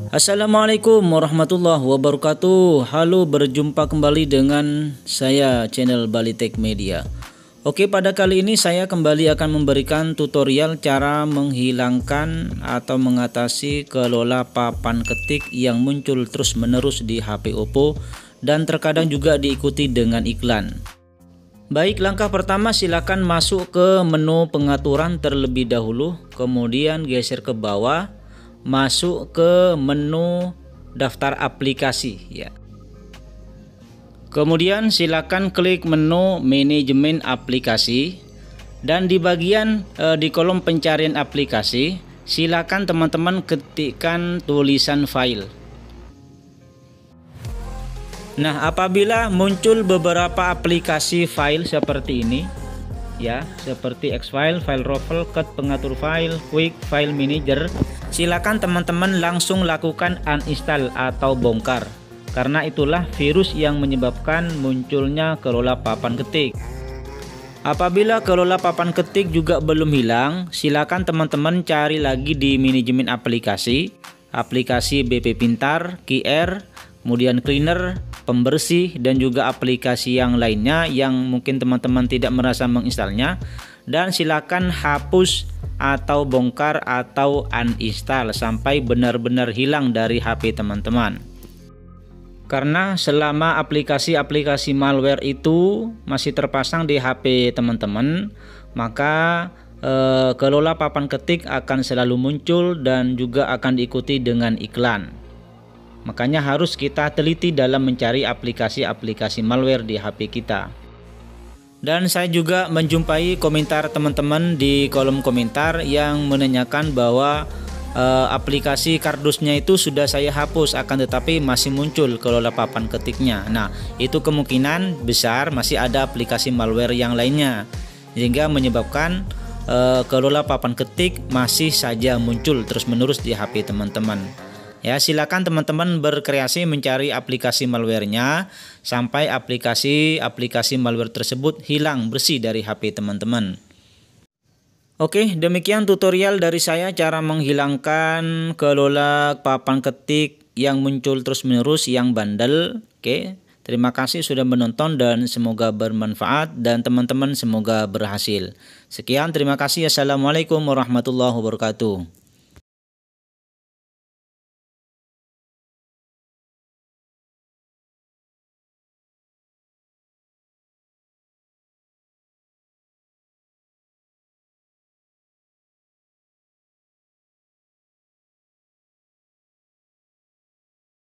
Assalamualaikum warahmatullahi wabarakatuh. Halo, berjumpa kembali dengan saya channel Bali Tech Media. Oke, pada kali ini saya kembali akan memberikan tutorial cara menghilangkan atau mengatasi kelola papan ketik yang muncul terus-menerus di HP Oppo dan terkadang juga diikuti dengan iklan. Baik, langkah pertama silakan masuk ke menu pengaturan terlebih dahulu, kemudian geser ke bawah, masuk ke menu daftar aplikasi ya. Kemudian silakan klik menu manajemen aplikasi dan di bagian di kolom pencarian aplikasi silakan teman-teman ketikkan tulisan file. Nah, apabila muncul beberapa aplikasi file seperti ini ya, seperti X-File, File Raffle, Cut pengatur file, Quick File Manager, silakan teman-teman langsung lakukan uninstall atau bongkar, karena itulah virus yang menyebabkan munculnya kelola papan ketik. Apabila kelola papan ketik juga belum hilang, silakan teman-teman cari lagi di manajemen aplikasi, aplikasi BP Pintar, QR, kemudian cleaner, pembersih, dan juga aplikasi yang lainnya yang mungkin teman-teman tidak merasa menginstalnya, dan silakan hapus atau bongkar atau uninstall sampai benar-benar hilang dari HP teman-teman. Karena selama aplikasi-aplikasi malware itu masih terpasang di HP teman-teman, maka kelola papan ketik akan selalu muncul dan juga akan diikuti dengan iklan. Makanya harus kita teliti dalam mencari aplikasi-aplikasi malware di HP kita. Dan saya juga menjumpai komentar teman-teman di kolom komentar yang menanyakan bahwa aplikasi kardusnya itu sudah saya hapus, akan tetapi masih muncul kelola papan ketiknya. Nah, itu kemungkinan besar masih ada aplikasi malware yang lainnya, sehingga menyebabkan kelola papan ketik masih saja muncul terus-menerus di HP teman-teman. Ya, silakan teman-teman berkreasi mencari aplikasi malwarenya sampai aplikasi malware tersebut hilang bersih dari HP teman-teman. Oke, demikian tutorial dari saya cara menghilangkan kelola papan ketik yang muncul terus-menerus yang bandel. Oke, terima kasih sudah menonton dan semoga bermanfaat dan teman-teman semoga berhasil. Sekian, terima kasih. Assalamualaikum warahmatullahi wabarakatuh.